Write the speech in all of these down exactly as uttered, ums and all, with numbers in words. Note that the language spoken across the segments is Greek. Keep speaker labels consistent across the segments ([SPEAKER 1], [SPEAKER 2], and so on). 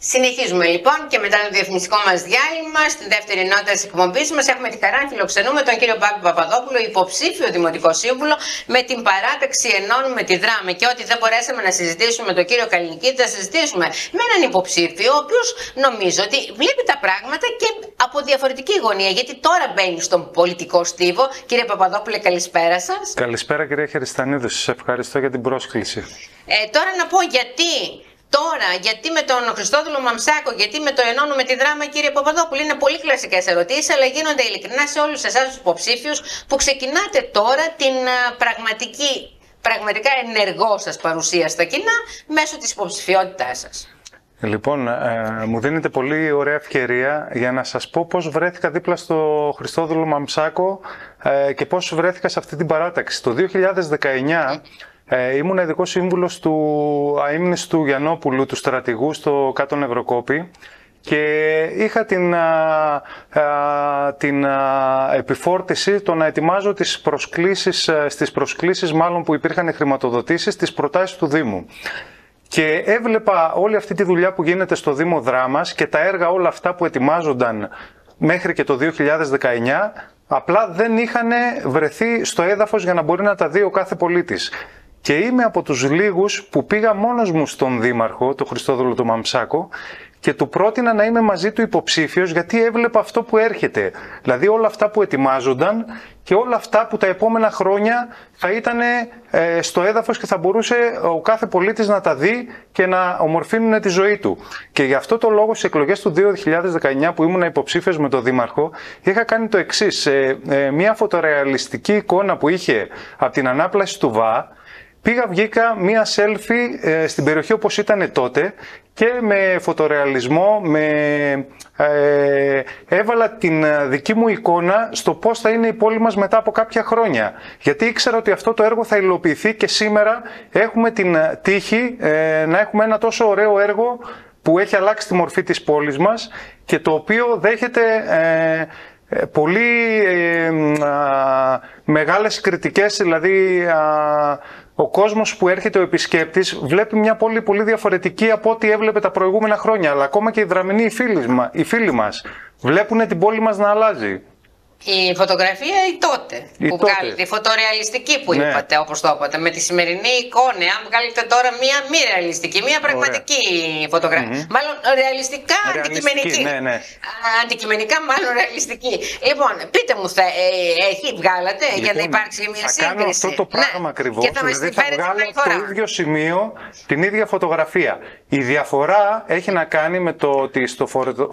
[SPEAKER 1] Συνεχίζουμε λοιπόν και μετά το διαφημιστικό μας διάλειμμα, στη δεύτερη ενότητα της εκπομπής μας έχουμε τη χαρά να φιλοξενούμε τον κύριο Μπάμπη Παπαδόπουλο, υποψήφιο Δημοτικό Σύμβουλο με την παράταξη Ενώνουμε τη Δράμη. Και ό,τι δεν μπορέσαμε να συζητήσουμε με τον κύριο Καλλινικίδη, θα συζητήσουμε με έναν υποψήφιο, ο οποίος νομίζω ότι βλέπει τα πράγματα και από διαφορετική γωνία. Γιατί τώρα μπαίνει στον πολιτικό στίβο. Κύριε Παπαδόπουλε, καλησπέρα σας.
[SPEAKER 2] Καλησπέρα, κυρία Χεριστανίδου. Σας ευχαριστώ για την πρόσκληση.
[SPEAKER 1] Ε, τώρα να πω γιατί. Τώρα, γιατί με τον Χριστόδουλο Μαμψάκο, γιατί με το Ενώνουμε τη Δράμα, κύριε Παπαδόπουλο, είναι πολύ κλασικές ερωτήσεις, αλλά γίνονται ειλικρινά σε όλους εσάς τους υποψήφιους που ξεκινάτε τώρα την πραγματική, πραγματικά ενεργό σας παρουσία στα κοινά μέσω της υποψηφιότητάς σας.
[SPEAKER 2] Λοιπόν, ε, μου δίνετε πολύ ωραία ευκαιρία για να σας πω πώς βρέθηκα δίπλα στο Χριστόδουλο Μαμψάκο ε, και πώς βρέθηκα σε αυτή την παράταξη. Το δύο χιλιάδες δεκαεννιά ε, ήμουν ειδικός σύμβουλος του αείμνηστου Γιαννόπουλου, του στρατηγού στο Κάτω Νευροκόπη, και είχα την, α, α, την α, επιφόρτιση το να ετοιμάζω τις προσκλήσεις, στις προσκλήσεις μάλλον που υπήρχαν χρηματοδοτήσεις, τις προτάσεις του Δήμου. Και έβλεπα όλη αυτή τη δουλειά που γίνεται στο Δήμο Δράμας και τα έργα όλα αυτά που ετοιμάζονταν μέχρι και το δύο χιλιάδες δεκαεννιά, απλά δεν είχαν βρεθεί στο έδαφος για να μπορεί να τα δει ο κάθε πολίτης. Και είμαι από τους λίγους που πήγα μόνος μου στον Δήμαρχο, τον Χριστόδουλο τον Μαμψάκο, και του πρότεινα να είμαι μαζί του υποψήφιος, γιατί έβλεπα αυτό που έρχεται. Δηλαδή όλα αυτά που ετοιμάζονταν και όλα αυτά που τα επόμενα χρόνια θα ήταν ε, στο έδαφος και θα μπορούσε ο κάθε πολίτης να τα δει και να ομορφύνουν τη ζωή του. Και γι' αυτό το λόγο στις εκλογές του δύο χιλιάδες δεκαεννιά που ήμουν υποψήφιος με τον Δήμαρχο, είχα κάνει το εξής. Ε, ε, μια φωτορεαλιστική εικόνα που είχε από την ανάπλαση του ΒΑ, πήγα, βγήκα μία selfie ε, στην περιοχή όπως ήταν τότε και με φωτορεαλισμό, με, ε, έβαλα την δική μου εικόνα στο πώς θα είναι η πόλη μας μετά από κάποια χρόνια. Γιατί ήξερα ότι αυτό το έργο θα υλοποιηθεί και σήμερα έχουμε την τύχη ε, να έχουμε ένα τόσο ωραίο έργο που έχει αλλάξει τη μορφή της πόλης μας και το οποίο δέχεται ε, πολύ ε, α, μεγάλες κριτικές, δηλαδή α, ο κόσμος που έρχεται, ο επισκέπτης, βλέπει μια πόλη πολύ διαφορετική από ό,τι έβλεπε τα προηγούμενα χρόνια. Αλλά ακόμα και οι Δραμηνοί, οι φίλοι, οι φίλοι μας, βλέπουν την πόλη μας να αλλάζει.
[SPEAKER 1] Η φωτογραφία η τότε
[SPEAKER 2] η
[SPEAKER 1] που
[SPEAKER 2] τότε.
[SPEAKER 1] βγάλετε, η φωτορεαλιστική που
[SPEAKER 2] ναι.
[SPEAKER 1] είπατε, όπως το είπατε, με τη σημερινή εικόνα. Αν βγάλετε τώρα μία μη ρεαλιστική, μία πραγματική Ωραία. φωτογραφία. Mm-hmm. Μάλλον ρεαλιστικά, αντικειμενική.
[SPEAKER 2] Ναι, ναι.
[SPEAKER 1] Αντικειμενικά, μάλλον ρεαλιστική. Λοιπόν, πείτε μου, θα, ε, έχει βγάλατε λοιπόν, για να υπάρξει μια
[SPEAKER 2] θα
[SPEAKER 1] σύγκριση.
[SPEAKER 2] Κάνω αυτό το πράγμα ναι. ακριβώς.
[SPEAKER 1] Και θα
[SPEAKER 2] δηλαδή θα βγάλω στο ίδιο σημείο την ίδια φωτογραφία. Η διαφορά έχει να κάνει με το ότι στο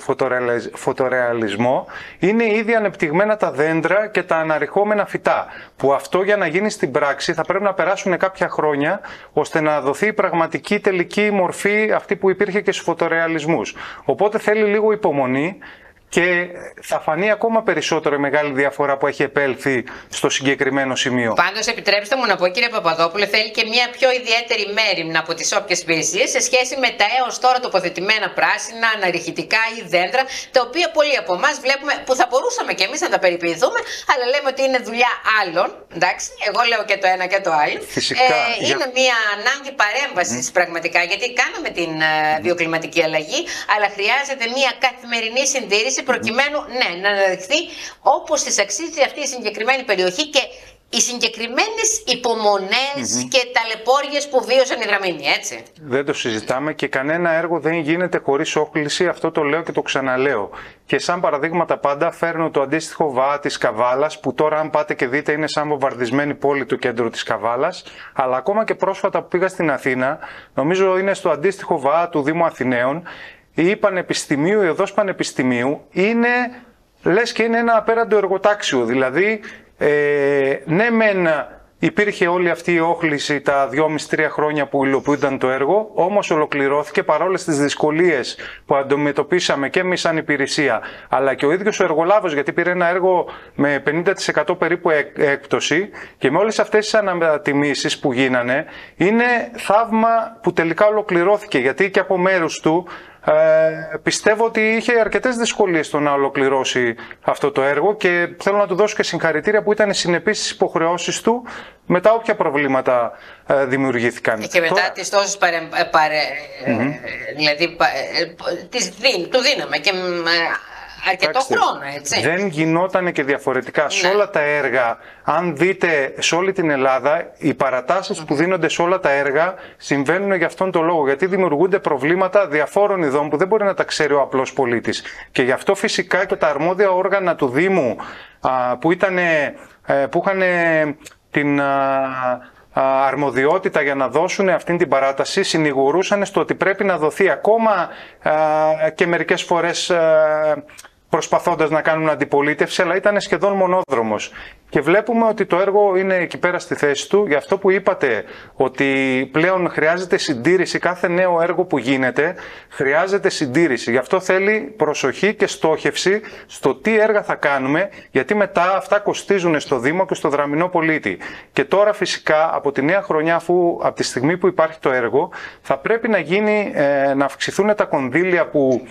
[SPEAKER 2] φωτορεαλισμό είναι ήδη ανεπτυγμένα τα δέντρα και τα αναρριχόμενα φυτά. Που αυτό για να γίνει στην πράξη θα πρέπει να περάσουν κάποια χρόνια ώστε να δοθεί η πραγματική τελική μορφή αυτή που υπήρχε και στους φωτορεαλισμούς. Οπότε θέλει λίγο υπομονή και θα φανεί ακόμα περισσότερο η μεγάλη διαφορά που έχει επέλθει στο συγκεκριμένο σημείο.
[SPEAKER 1] Πάντως, επιτρέψτε μου να πω, κύριε Παπαδόπουλε, θέλει και μια πιο ιδιαίτερη μέριμνα από τις όποιες υπηρεσίες σε σχέση με τα έως τώρα τοποθετημένα πράσινα, αναρριχητικά ή δέντρα, τα οποία πολλοί από εμάς βλέπουμε, που θα μπορούσαμε και εμείς να τα περιποιηθούμε, αλλά λέμε ότι είναι δουλειά άλλων. Εντάξει, εγώ λέω και το ένα και το άλλο.
[SPEAKER 2] Φυσικά,
[SPEAKER 1] ε, είναι για... μια ανάγκη παρέμβασης mm. πραγματικά, γιατί κάναμε την uh, βιοκλιματική αλλαγή, αλλά χρειάζεται μια καθημερινή συντήρηση προκειμένου ναι, να αναδειχθεί όπως της αξίζει αυτή η συγκεκριμένη περιοχή και οι συγκεκριμένες υπομονές mm-hmm. και ταλαιπώριες που βίωσαν οι Δραμηνοί, έτσι.
[SPEAKER 2] Δεν το συζητάμε και κανένα έργο δεν γίνεται χωρίς όχληση, αυτό το λέω και το ξαναλέω. Και σαν παραδείγματα πάντα φέρνω το αντίστοιχο ΒΑ της Καβάλας, που τώρα αν πάτε και δείτε είναι σαν βομβαρδισμένη πόλη του κέντρου της Καβάλας, αλλά ακόμα και πρόσφατα που πήγα στην Αθήνα, νομίζω είναι στο αντίστοιχο ΒΑ του Δήμου Αθηναίων, ή Πανεπιστημίου, η οδός Πανεπιστημίου, είναι, λες και είναι ένα απέραντο εργοτάξιο. Δηλαδή, ε, ναι μεν υπήρχε όλη αυτή η όχληση τα δυόμισι τρία χρόνια που υλοποιούνταν το έργο, όμως ολοκληρώθηκε παρόλες τις δυσκολίες που αντιμετωπίσαμε και εμείς σαν υπηρεσία, αλλά και ο ίδιος ο εργολάβος, γιατί πήρε ένα έργο με πενήντα τοις εκατό περίπου έκπτωση και με όλες αυτές τις ανατιμήσεις που γίνανε, είναι θαύμα που τελικά ολοκληρώθηκε, γιατί και από μέρους του Ε, πιστεύω ότι είχε αρκετές δυσκολίες στο να ολοκληρώσει αυτό το έργο και θέλω να του δώσω και συγχαρητήρια που ήταν συνεπής στις υποχρεώσεις του μετά όποια προβλήματα ε, δημιουργήθηκαν.
[SPEAKER 1] Και μετά
[SPEAKER 2] Τώρα...
[SPEAKER 1] τις τόσες παρε... παρε...
[SPEAKER 2] Mm-hmm.
[SPEAKER 1] δηλαδή τις δι... του δίναμε και αρκετό
[SPEAKER 2] Άξτε,
[SPEAKER 1] χρόνο, έτσι.
[SPEAKER 2] Δεν γινόταν και διαφορετικά. Ναι. Σε όλα τα έργα, αν δείτε σε όλη την Ελλάδα, οι παρατάσεις mm-hmm. που δίνονται σε όλα τα έργα συμβαίνουν για αυτόν τον λόγο. Γιατί δημιουργούνται προβλήματα διαφόρων ειδών που δεν μπορεί να τα ξέρει ο απλός πολίτης. Και γι' αυτό φυσικά και τα αρμόδια όργανα του Δήμου α, που, ήτανε, που είχαν την... Α, αρμοδιότητα για να δώσουν αυτήν την παράταση συνηγορούσαν στο ότι πρέπει να δοθεί ακόμα α, και μερικές φορές α, προσπαθώντας να κάνουν αντιπολίτευση, αλλά ήταν σχεδόν μονόδρομος. Και βλέπουμε ότι το έργο είναι εκεί πέρα στη θέση του. Γι' αυτό που είπατε ότι πλέον χρειάζεται συντήρηση, κάθε νέο έργο που γίνεται χρειάζεται συντήρηση. Γι' αυτό θέλει προσοχή και στόχευση στο τι έργα θα κάνουμε, γιατί μετά αυτά κοστίζουν στο Δήμο και στο δραμηνό πολίτη. Και τώρα φυσικά από τη νέα χρονιά, αφού από τη στιγμή που υπάρχει το έργο, θα πρέπει να γίνει, ε, να αυξηθούν τα κονδύλια που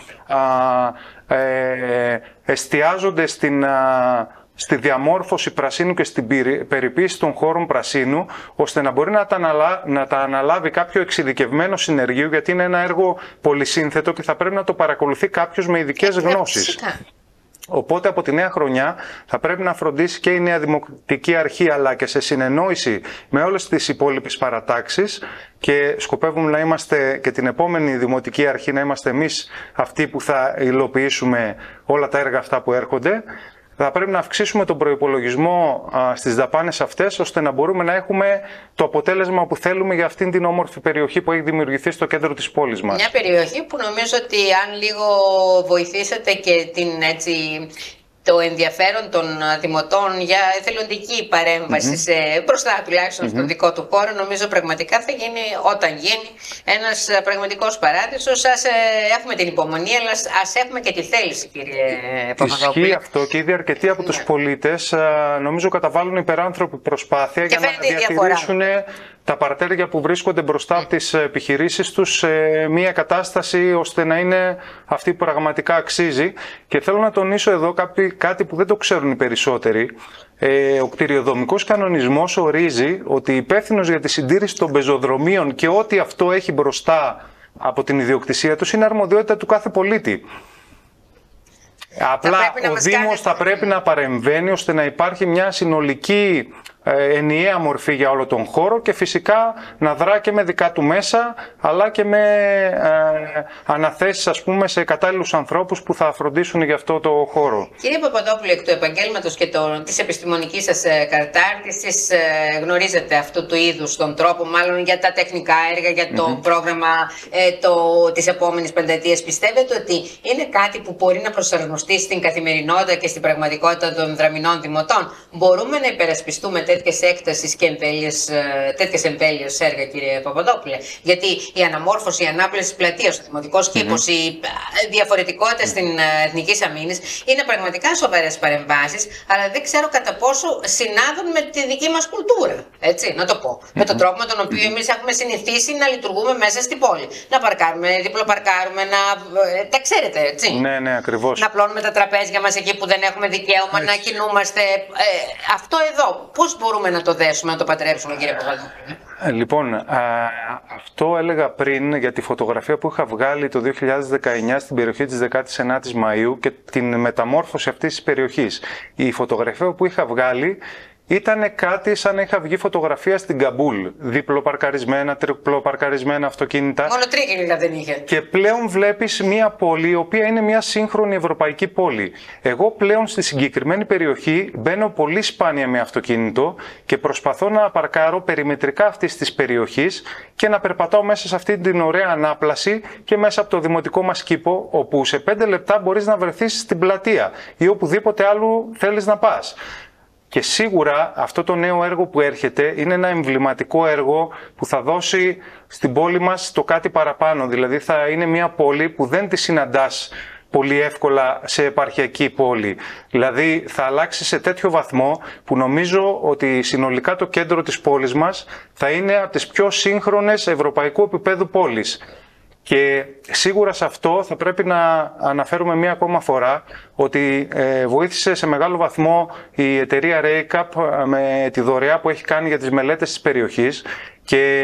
[SPEAKER 2] α, ε, εστιάζονται στην... Α, στη διαμόρφωση πρασίνου και στην περιποίηση των χώρων πρασίνου, ώστε να μπορεί να τα, αναλά... να τα αναλάβει κάποιο εξειδικευμένο συνεργείο, γιατί είναι ένα έργο πολυσύνθετο και θα πρέπει να το παρακολουθεί κάποιος με ειδικές γνώσεις. Οπότε από τη νέα χρονιά θα πρέπει να φροντίσει και η νέα Δημοτική Αρχή, αλλά και σε συνεννόηση με όλες τις υπόλοιπες παρατάξεις, και σκοπεύουμε να είμαστε και την επόμενη Δημοτική Αρχή να είμαστε εμείς αυτοί που θα υλοποιήσουμε όλα τα έργα αυτά που έρχονται. Θα πρέπει να αυξήσουμε τον προϋπολογισμό α, στις δαπάνες αυτές, ώστε να μπορούμε να έχουμε το αποτέλεσμα που θέλουμε για αυτήν την όμορφη περιοχή που έχει δημιουργηθεί στο κέντρο της πόλης μας.
[SPEAKER 1] Μια περιοχή που νομίζω ότι αν λίγο βοηθήσετε και την έτσι... το ενδιαφέρον των δημοτών για εθελοντική παρέμβαση mm-hmm. σε, μπροστά τουλάχιστον mm-hmm. στο δικό του χώρο, νομίζω πραγματικά θα γίνει, όταν γίνει, ένας πραγματικός παράδεισος. Ας ε, έχουμε την υπομονή, αλλά ας έχουμε και τη θέληση, κύριε Παπαδόπουλε.
[SPEAKER 2] Ισχύει αυτό και ήδη αρκετοί από τους ναι. πολίτες νομίζω καταβάλουν υπεράνθρωπη προσπάθεια και για να διατηρήσουν τα παρτέρια που βρίσκονται μπροστά από τις επιχειρήσεις τους σε μια κατάσταση ώστε να είναι αυτή που πραγματικά αξίζει. Και θέλω να τονίσω εδώ κάτι που δεν το ξέρουν οι περισσότεροι. Ο κτηριοδομικός κανονισμός ορίζει ότι υπεύθυνος για τη συντήρηση των πεζοδρομίων και ό,τι αυτό έχει μπροστά από την ιδιοκτησία τους είναι αρμοδιότητα του κάθε πολίτη. Απλά ο Δήμος κάνετε... θα πρέπει να παρεμβαίνει ώστε να υπάρχει μια συνολική ενιαία μορφή για όλο τον χώρο και φυσικά να δρά και με δικά του μέσα, αλλά και με ε, αναθέσεις, ας πούμε, σε κατάλληλους ανθρώπους που θα φροντίσουν για αυτό το χώρο.
[SPEAKER 1] Κύριε Παπαδόπουλε, εκ του επαγγέλματος και το, της επιστημονικής σας ε, κατάρτισης, ε, γνωρίζετε αυτού του είδους τον τρόπο, μάλλον για τα τεχνικά έργα, για το mm-hmm. πρόγραμμα ε, το, της επόμενης πενταετίας. Πιστεύετε ότι είναι κάτι που μπορεί να προσαρμοστεί στην καθημερινότητα και στην πραγματικότητα των δραμηνών δημοτών? Μπορούμε να υπερασπιστούμε τέτοιες έκτασεις και εμβέλειες, τέτοιες εμβέλειες έργα, κύριε Παπαδόπουλε? Γιατί η αναμόρφωση, η ανάπλαση πλατείας, ο δημοτικός κήπος, mm-hmm. η διαφορετικότητα στην εθνική αμήνης είναι πραγματικά σοβαρές παρεμβάσεις, αλλά δεν ξέρω κατά πόσο συνάδουν με τη δική μας κουλτούρα. Έτσι, να το πω. Mm-hmm. Με τον τρόπο με τον οποίο εμείς έχουμε συνηθίσει να λειτουργούμε μέσα στην πόλη. Να παρκάρουμε, διπλοπαρκάρουμε, να. Τα ξέρετε, έτσι.
[SPEAKER 2] Ναι, ναι, ακριβώς.
[SPEAKER 1] Να πλώνουμε τα τραπέζια μας εκεί που δεν έχουμε δικαίωμα, έτσι. Να κινούμαστε. Ε, αυτό εδώ, πώς μπορούμε να το δέσουμε, να το πατρέψουμε, κύριε Παπαδόπουλε?
[SPEAKER 2] Λοιπόν, α, αυτό έλεγα πριν για τη φωτογραφία που είχα βγάλει το δύο χιλιάδες δεκαεννιά στην περιοχή της δεκάτης ενάτης Μαΐου και την μεταμόρφωση αυτής της περιοχής. Η φωτογραφία που είχα βγάλει ήταν κάτι σαν να είχα βγει φωτογραφία στην Καμπούλ. Διπλοπαρκαρισμένα, τριπλοπαρκαρισμένα αυτοκίνητα.
[SPEAKER 1] Μόνο τρίκυκλα δεν είχε.
[SPEAKER 2] Και πλέον βλέπεις μια πόλη, η οποία είναι μια σύγχρονη ευρωπαϊκή πόλη. Εγώ πλέον στη συγκεκριμένη περιοχή μπαίνω πολύ σπάνια με αυτοκίνητο και προσπαθώ να παρκάρω περιμετρικά αυτής της περιοχής και να περπατάω μέσα σε αυτή την ωραία ανάπλαση και μέσα από το δημοτικό μας κήπο, όπου σε πέντε λεπτά μπορείς να βρεθείς στην πλατεία ή οπουδήποτε άλλου θέλεις να πας. Και σίγουρα αυτό το νέο έργο που έρχεται είναι ένα εμβληματικό έργο που θα δώσει στην πόλη μας το κάτι παραπάνω. Δηλαδή θα είναι μια πόλη που δεν τη συναντάς πολύ εύκολα σε επαρχιακή πόλη. Δηλαδή θα αλλάξει σε τέτοιο βαθμό που νομίζω ότι συνολικά το κέντρο της πόλης μας θα είναι από τις πιο σύγχρονες ευρωπαϊκού επίπεδου πόλεις. Και σίγουρα σε αυτό θα πρέπει να αναφέρουμε μία ακόμα φορά ότι ε, βοήθησε σε μεγάλο βαθμό η εταιρεία Ρέικαπ με τη δωρεά που έχει κάνει για τις μελέτες της περιοχής και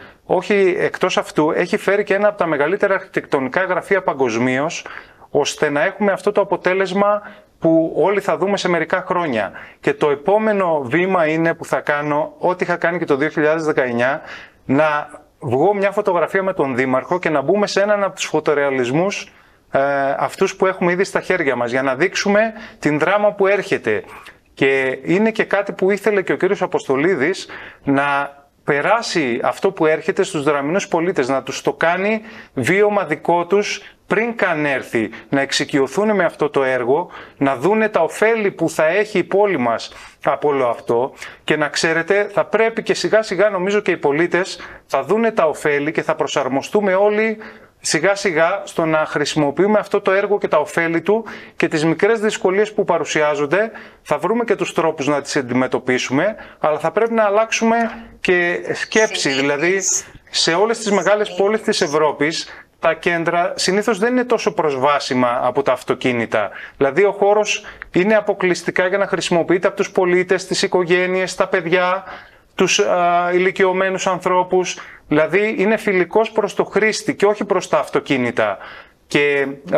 [SPEAKER 2] όχι εκτός αυτού έχει φέρει και ένα από τα μεγαλύτερα αρχιτεκτονικά γραφεία παγκοσμίως, ώστε να έχουμε αυτό το αποτέλεσμα που όλοι θα δούμε σε μερικά χρόνια. Και το επόμενο βήμα είναι που θα κάνω, ό,τι είχα κάνει και το δύο χιλιάδες δεκαεννιά, να βγω μια φωτογραφία με τον Δήμαρχο και να μπούμε σε έναν από τους φωτορεαλισμούς ε, αυτούς που έχουμε ήδη στα χέρια μας, για να δείξουμε την δράμα που έρχεται. Και είναι και κάτι που ήθελε και ο κύριος Αποστολίδης, να περάσει αυτό που έρχεται στους δραμηνούς πολίτες, να τους το κάνει βίωμα δικό τους πριν καν έρθει, να εξοικειωθούν με αυτό το έργο, να δούνε τα ωφέλη που θα έχει η πόλη μας από όλο αυτό και να ξέρετε, θα πρέπει και σιγά σιγά νομίζω και οι πολίτες θα δούνε τα ωφέλη και θα προσαρμοστούμε όλοι σιγά σιγά στο να χρησιμοποιούμε αυτό το έργο και τα ωφέλη του και τις μικρές δυσκολίες που παρουσιάζονται θα βρούμε και τους τρόπους να τις αντιμετωπίσουμε, αλλά θα πρέπει να αλλάξουμε και σκέψη. Δηλαδή σε όλες τις μεγάλες πόλεις της Ευρώπης τα κέντρα συνήθως δεν είναι τόσο προσβάσιμα από τα αυτοκίνητα. Δηλαδή ο χώρος είναι αποκλειστικά για να χρησιμοποιείται από τους πολίτες, τις οικογένειες, τα παιδιά, τους α, ηλικιωμένους ανθρώπους. Δηλαδή είναι φιλικός προς το χρήστη και όχι προς τα αυτοκίνητα. Και ε,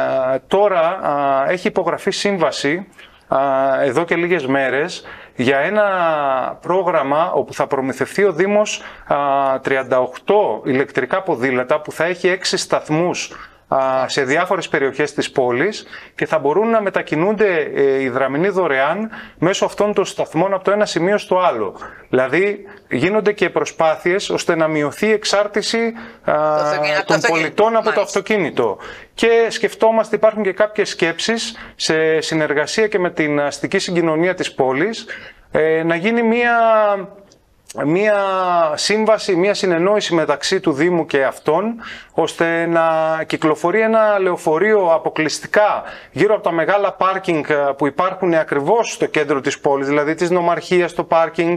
[SPEAKER 2] τώρα α, έχει υπογραφεί σύμβαση α, εδώ και λίγες μέρες για ένα πρόγραμμα όπου θα προμηθευτεί ο Δήμος α, τριάντα οκτώ ηλεκτρικά ποδήλατα που θα έχει έξι σταθμούς σε διάφορες περιοχές της πόλης και θα μπορούν να μετακινούνται οι δραμηνοί δωρεάν μέσω αυτών των σταθμών από το ένα σημείο στο άλλο. Δηλαδή γίνονται και προσπάθειες ώστε να μειωθεί η εξάρτηση α, των πολιτών από το αυτοκίνητο. Και σκεφτόμαστε, υπάρχουν και κάποιες σκέψεις σε συνεργασία και με την αστική συγκοινωνία της πόλης ε, να γίνει μία μία σύμβαση, μία συνεννόηση μεταξύ του Δήμου και αυτών, ώστε να κυκλοφορεί ένα λεωφορείο αποκλειστικά γύρω από τα μεγάλα πάρκινγκ που υπάρχουν ακριβώς στο κέντρο της πόλης, δηλαδή της Νομαρχίας, το πάρκινγκ,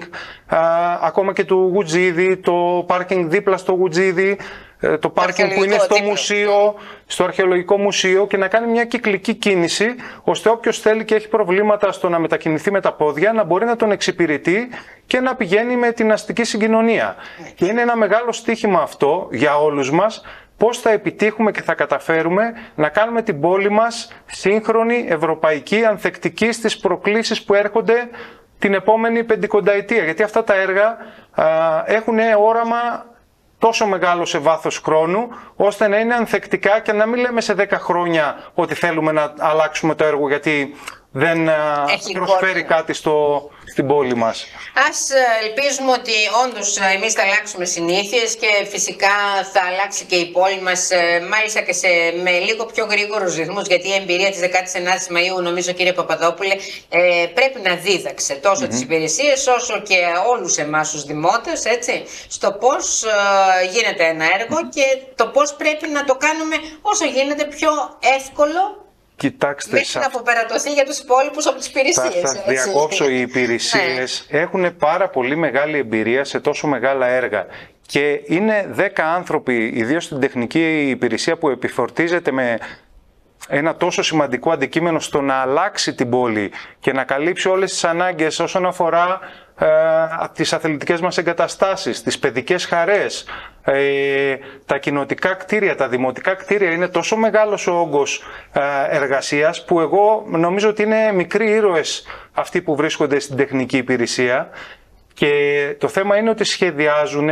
[SPEAKER 2] ακόμα και του Γουτζίδη, το πάρκινγκ δίπλα στο Γουτζίδη, το πάρκινγκ που είναι στο δίπλα. μουσείο, στο αρχαιολογικό μουσείο, και να κάνει μια κυκλική κίνηση, ώστε όποιος θέλει και έχει προβλήματα στο να μετακινηθεί με τα πόδια, να μπορεί να τον εξυπηρετεί και να πηγαίνει με την αστική συγκοινωνία. Και είναι ένα μεγάλο στοίχημα αυτό για όλους μας, πώς θα επιτύχουμε και θα καταφέρουμε να κάνουμε την πόλη μας σύγχρονη, ευρωπαϊκή, ανθεκτική στις προκλήσεις που έρχονται την επόμενη πεντηκονταετία. Γιατί αυτά τα έργα α, έχουν όραμα τόσο μεγάλο σε βάθος χρόνου, ώστε να είναι ανθεκτικά και να μην λέμε σε δέκα χρόνια ότι θέλουμε να αλλάξουμε το έργο γιατί δεν Έχει προσφέρει κόρτα. κάτι στο, στην πόλη μας.
[SPEAKER 1] Ας ελπίζουμε ότι όντως εμείς θα αλλάξουμε συνήθειες και φυσικά θα αλλάξει και η πόλη μας, μάλιστα και σε, με λίγο πιο γρήγορους ρυθμούς, γιατί η εμπειρία της δεκάτης ενάτης Μαΐου, νομίζω κύριε Παπαδόπουλε, ε, πρέπει να δίδαξε τόσο mm-hmm. τις υπηρεσίες όσο και όλους εμάς τους δημότες, έτσι, στο πώς ε, γίνεται ένα έργο mm-hmm. και το πώς πρέπει να το κάνουμε όσο γίνεται πιο εύκολο.
[SPEAKER 2] Κοιτάξτε,
[SPEAKER 1] μέχρι να αποπερατωθεί για τους υπόλοιπους από τις υπηρεσίες.
[SPEAKER 2] Θα σας διακόψω, οι υπηρεσίες ναι. έχουν πάρα πολύ μεγάλη εμπειρία σε τόσο μεγάλα έργα. Και είναι δέκα άνθρωποι, ιδίως στην τεχνική υπηρεσία, που επιφορτίζεται με ένα τόσο σημαντικό αντικείμενο στο να αλλάξει την πόλη και να καλύψει όλες τις ανάγκες όσον αφορά ε, τις αθλητικές μας εγκαταστάσεις, τις παιδικές χαρές, ε, τα κοινοτικά κτίρια, τα δημοτικά κτίρια. Είναι τόσο μεγάλος ο όγκος ε, εργασίας που εγώ νομίζω ότι είναι μικροί ήρωες αυτοί που βρίσκονται στην τεχνική υπηρεσία, και το θέμα είναι ότι σχεδιάζουν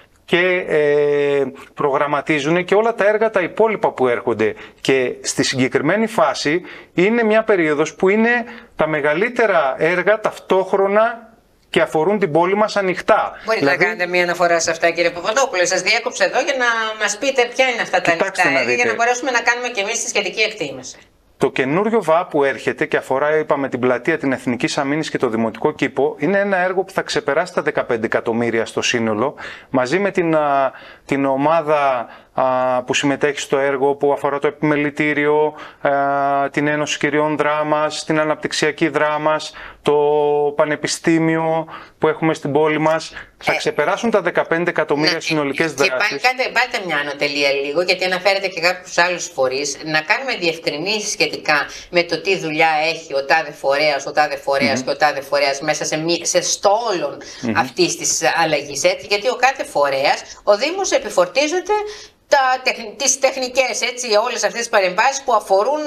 [SPEAKER 2] και ε, προγραμματίζουν και όλα τα έργα τα υπόλοιπα που έρχονται. Και στη συγκεκριμένη φάση είναι μια περίοδος που είναι τα μεγαλύτερα έργα ταυτόχρονα και αφορούν την πόλη μας ανοιχτά. Μπορείτε δηλαδή... να
[SPEAKER 1] κάνετε μια αναφορά σε αυτά, κύριε Παπαδόπουλε? Σας διέκοψα εδώ για να μας πείτε ποια είναι αυτά τα ανοιχτά έργα, για να μπορέσουμε να κάνουμε και εμείς τη σχετική εκτίμηση.
[SPEAKER 2] Το καινούριο ΒΑ που έρχεται και αφορά, είπαμε, την πλατεία, την Εθνικής Αμήνης και το Δημοτικό Κήπο, είναι ένα έργο που θα ξεπεράσει τα δεκαπέντε εκατομμύρια στο σύνολο, μαζί με την, την ομάδα που συμμετέχει στο έργο που αφορά το επιμελητήριο, την Ένωση Κυριών Δράμας, την Αναπτυξιακή Δράμας, το Πανεπιστήμιο που έχουμε στην πόλη μας. Θα ξεπεράσουν τα δεκαπέντε εκατομμύρια συνολικές δράσεις.
[SPEAKER 1] Και πάλι πάτε μια ανωτελεία λίγο, γιατί αναφέρετε και κάποιους άλλους φορείς, να κάνουμε διευκρινήσεις σχετικά με το τι δουλειά έχει ο τάδε φορέας, ο τάδε φορέας mm-hmm. και ο τάδε φορέας μέσα σε, μη, σε στόλων mm-hmm. αυτής της αλλαγής. Έτσι, γιατί ο κάθε φορέας, ο Δήμος επιφορτίζεται τα, τις τεχνικές, έτσι, όλες αυτές τις παρεμβάσεις που αφορούν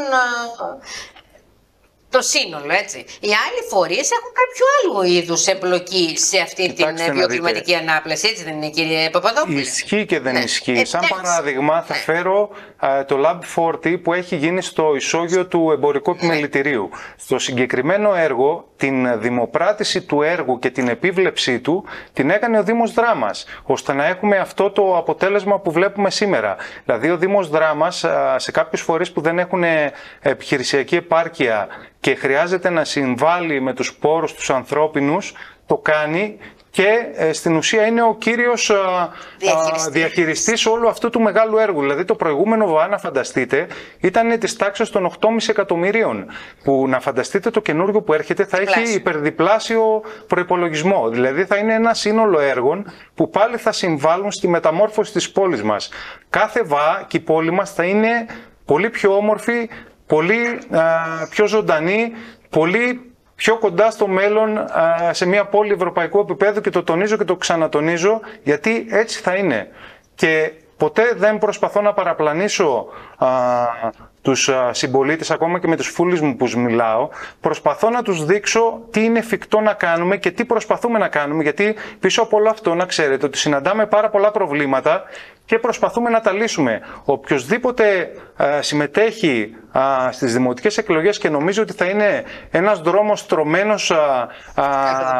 [SPEAKER 1] το σύνολο, έτσι. Οι άλλοι φορείς έχουν κάποιο άλλο είδους εμπλοκή σε αυτή Κοιτάξτε την βιοκλιματική ανάπλαση, έτσι δεν είναι, κύριε Παπαδόπουλε?
[SPEAKER 2] Ισχύει και δεν ναι. ισχύει. Ε, Σαν παράδειγμα θα ναι. φέρω α, το Lab σαράντα που έχει γίνει στο ισόγειο του εμπορικού επιμελητηρίου. Ναι. Στο συγκεκριμένο έργο, την δημοπράτηση του έργου και την επίβλεψή του την έκανε ο Δήμος Δράμας, ώστε να έχουμε αυτό το αποτέλεσμα που βλέπουμε σήμερα. Δηλαδή ο Δήμος Δράμας α, σε κάποιους φορείς που δεν έχουν επιχειρησιακή επάρκεια και χρειάζεται να συμβάλλει με τους πόρους τους ανθρώπινους, το κάνει και ε, στην ουσία είναι ο κύριος διαχειριστής. διαχειριστής όλου αυτού του μεγάλου έργου. Δηλαδή το προηγούμενο ΒΑ, να φανταστείτε, ήταν της τάξης των οκτώ κόμμα πέντε εκατομμυρίων, που να φανταστείτε το καινούργιο που έρχεται θα Πλάσιο. έχει υπερδιπλάσιο προϋπολογισμό. Δηλαδή θα είναι ένα σύνολο έργων που πάλι θα συμβάλλουν στη μεταμόρφωση της πόλης μας. Κάθε ΒΑ και η πόλη μας θα είναι πολύ πιο όμορφη, πολύ α, πιο ζωντανή, πολύ πιο κοντά στο μέλλον α, σε μια πόλη ευρωπαϊκού επίπεδου, και το τονίζω και το ξανατονίζω γιατί έτσι θα είναι. Και ποτέ δεν προσπαθώ να παραπλανήσω α, τους α, συμπολίτες, ακόμα και με τους φίλους μου που μιλάω. Προσπαθώ να τους δείξω τι είναι εφικτό να κάνουμε και τι προσπαθούμε να κάνουμε, γιατί πίσω από όλο αυτό να ξέρετε ότι συναντάμε πάρα πολλά προβλήματα και προσπαθούμε να τα λύσουμε. Οποιοςδήποτε α, συμμετέχει α, στις δημοτικές εκλογές και νομίζει ότι θα είναι ένας δρόμος τρωμένος α, α,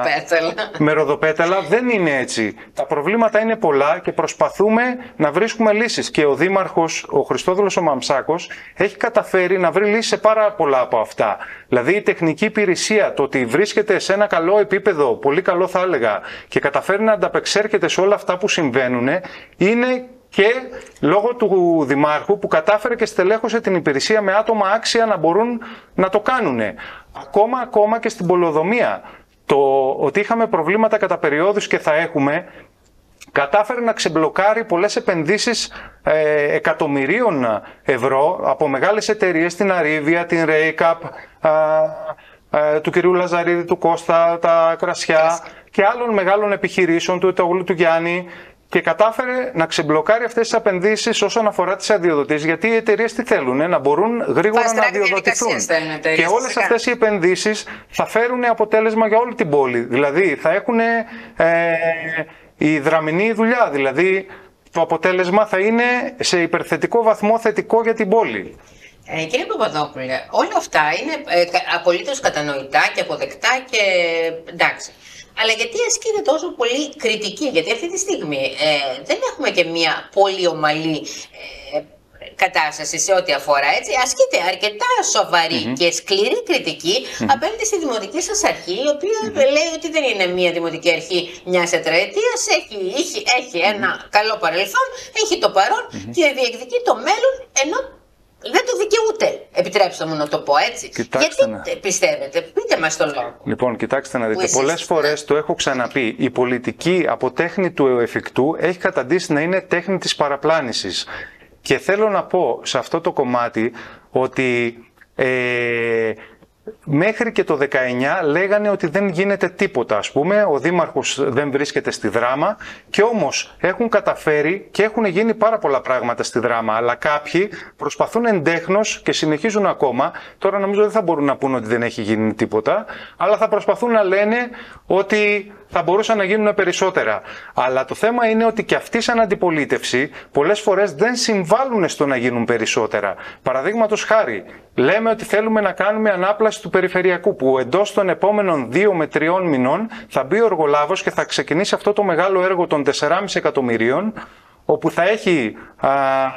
[SPEAKER 2] με ροδοπέταλα, δεν είναι έτσι. Τα προβλήματα είναι πολλά και προσπαθούμε να βρίσκουμε λύσεις. Και ο Δήμαρχος, ο Χριστόδουλος ο Μαμψάκος, έχει καταφέρει να βρει λύσεις σε πάρα πολλά από αυτά. Δηλαδή η τεχνική υπηρεσία, το ότι βρίσκεται σε ένα καλό επίπεδο, πολύ καλό θα έλεγα, και καταφέρει να ανταπεξέρχεται σε όλα αυτά που συμβαίνουν, είναι και λόγω του Δημάρχου που κατάφερε και στελέχωσε την υπηρεσία με άτομα άξια να μπορούν να το κάνουν. Ακόμα, ακόμα και στην πολεοδομία. Το ότι είχαμε προβλήματα κατά περιόδους και θα έχουμε, κατάφερε να ξεμπλοκάρει πολλές επενδύσεις ε, εκατομμυρίων ευρώ από μεγάλες εταιρείες, την Αρίβια, την Ρέικαπ, ε, του κυρίου Λαζαρίδη, του Κώστα, τα κρασιά και άλλων μεγάλων επιχειρήσεων, του Εταγούλου, του Γιάννη, και κατάφερε να ξεμπλοκάρει αυτές τις επενδύσεις όσον αφορά τις αδειοδοτήσεις, γιατί οι εταιρείες τι θέλουν, να μπορούν γρήγορα να αδειοδοτηθούν. Και όλες αυτές οι επενδύσεις θα φέρουν αποτέλεσμα για όλη την πόλη. Δηλαδή θα έχουν ε, η δραμηνή δουλειά, δηλαδή το αποτέλεσμα θα είναι σε υπερθετικό βαθμό θετικό για την πόλη.
[SPEAKER 1] Ε, κύριε Παπαδόπουλε, όλα αυτά είναι ε, απολύτως κατανοητά και αποδεκτά και εντάξει. Αλλά γιατί ασκείται τόσο πολύ κριτική? Γιατί αυτή τη στιγμή ε, δεν έχουμε και μια πολύ ομαλή ε, κατάσταση σε ό,τι αφορά, έτσι. Ασκείται αρκετά σοβαρή mm-hmm. και σκληρή κριτική mm-hmm. απέναντι στη δημοτική σας αρχή, η οποία mm-hmm. λέει ότι δεν είναι μια δημοτική αρχή μιας τετραετίας, έχει, έχει, έχει ένα mm-hmm. καλό παρελθόν, έχει το παρόν mm-hmm. και διεκδικεί το μέλλον, ενώ δεν το δικαιούται, επιτρέψτε μου να το πω έτσι.
[SPEAKER 2] Κοιτάξτε
[SPEAKER 1] Γιατί
[SPEAKER 2] να...
[SPEAKER 1] πιστεύετε, πείτε μας το λόγο.
[SPEAKER 2] Λοιπόν, κοιτάξτε να δείτε, πολλές φορές το έχω ξαναπεί, η πολιτική από τέχνη του εφικτού έχει καταντήσει να είναι τέχνη της παραπλάνησης. Και θέλω να πω σε αυτό το κομμάτι ότι ε, μέχρι και το δεκαεννιά λέγανε ότι δεν γίνεται τίποτα, ας πούμε, ο Δήμαρχος δεν βρίσκεται στη Δράμα, και όμως έχουν καταφέρει και έχουν γίνει πάρα πολλά πράγματα στη Δράμα, αλλά κάποιοι προσπαθούν εντέχνως και συνεχίζουν ακόμα. Τώρα νομίζω δεν θα μπορούν να πούν ότι δεν έχει γίνει τίποτα, αλλά θα προσπαθούν να λένε ότι θα μπορούσαν να γίνουν περισσότερα. Αλλά το θέμα είναι ότι και αυτοί σαν αντιπολίτευση πολλές φορές δεν συμβάλλουν στο να γίνουν περισσότερα. Παραδείγματος χάρη, λέμε ότι θέλουμε να κάνουμε ανάπλαση του περιφερειακού, που εντός των επόμενων δύο με τριών μηνών θα μπει ο εργολάβος και θα ξεκινήσει αυτό το μεγάλο έργο των τεσσεράμισι εκατομμυρίων, όπου θα έχει, α,